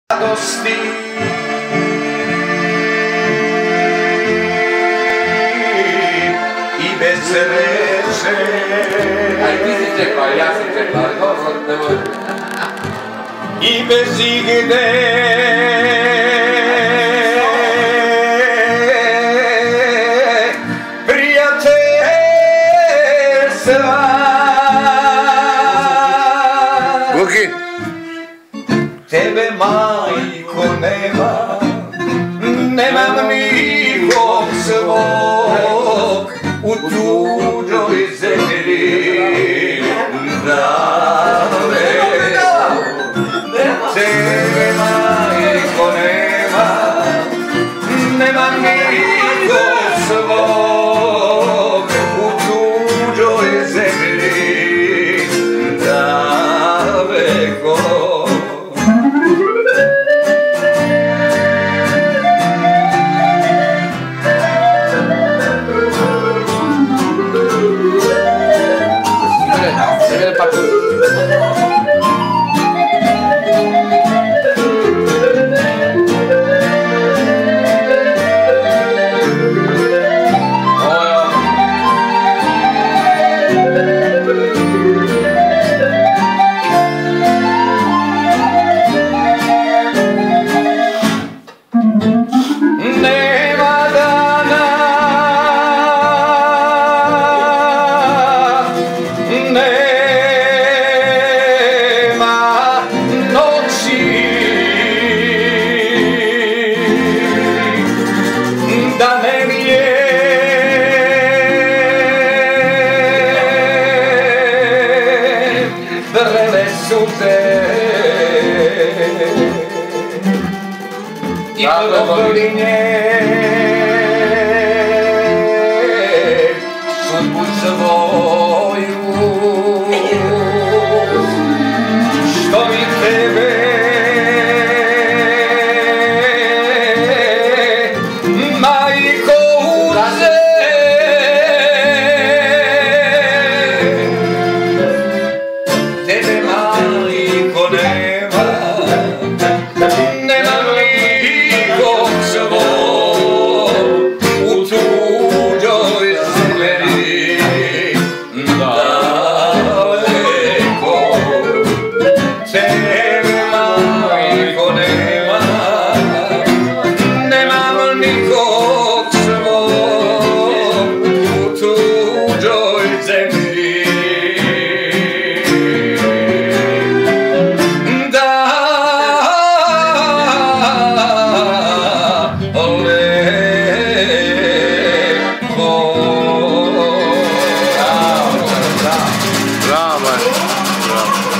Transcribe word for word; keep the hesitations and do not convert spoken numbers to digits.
radosti i bez reče. Aj, ti si čekao, ja sam čekao, ali dobro, ne može. I bez igde prijateljstva. Vuki! Tebe, majko, nema, nemam nikog svog u tuđoj zemlji daleko. Tebe, majko, nema, nemam nikog svog u tuđoj zemlji daleko. Nema dana, nema noći, da ne lije vrele suze i podoblinje sudbu svoju, što mi tebe majko uze. Tebe, majko, nema, nemam nikog svog u tuđoj zemlji daleko. Tebe, majko, nema, nemam nikog svog u tuđoj zemlji Bravo, bravo.